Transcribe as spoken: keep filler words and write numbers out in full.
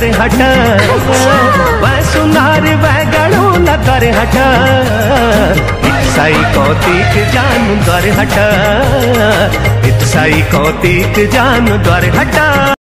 द्वारे हट वह सुनार वह गणो न द्वारे हट इत्साई कौतिक जान द्वारे हट इत्साई कौतिक जान द्वारे हट।